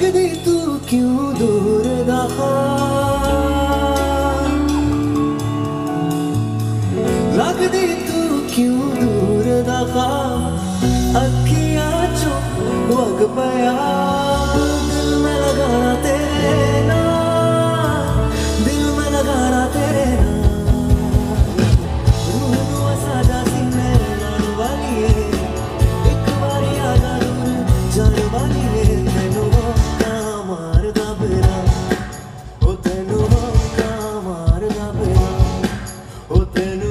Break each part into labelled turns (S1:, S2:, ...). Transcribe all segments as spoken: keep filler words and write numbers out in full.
S1: लगदी तू क्यों दूर दा लगदी तू क्यों दूर दा अखियां चों वग पया दिल में लगाना तेरे नाल दिल में लगाना तेरे नाल रूह नू साजा सीने नाल वाली एक बारी आ जा दूर जान वाली तेनू होका मारदा फिरा ओ तेनू होका मारदा फिरा ओ तेनू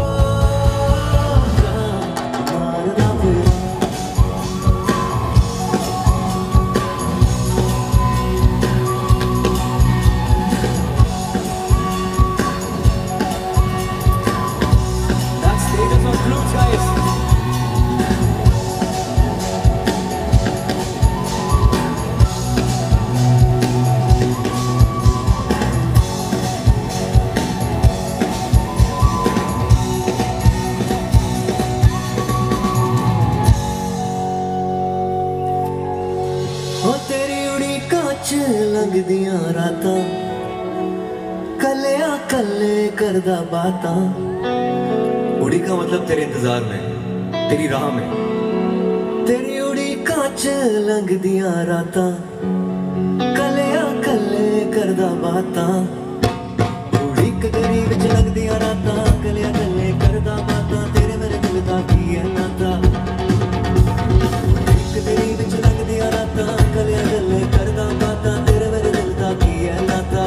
S1: लगदियां रातां कलिया कले करदा बातां उड़ीका मतलब तेरे इंतजार में तेरी राह में तेरी उड़ीका च लंघदियां रातां कलिया कले करदा बातां उड़ीक तेरी विच लगदियां रातां कलिया कले करदा बातां तेरे मेरे दिल दा की है नाता उड़ीक तेरी विच लगदियां रातां कलिया कले करदा बातां तेरे मेरे दिल दा की है नाता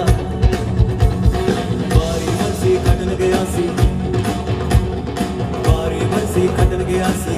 S1: बारी बरसी खटन गया सी बारी बरसी खटन गया सी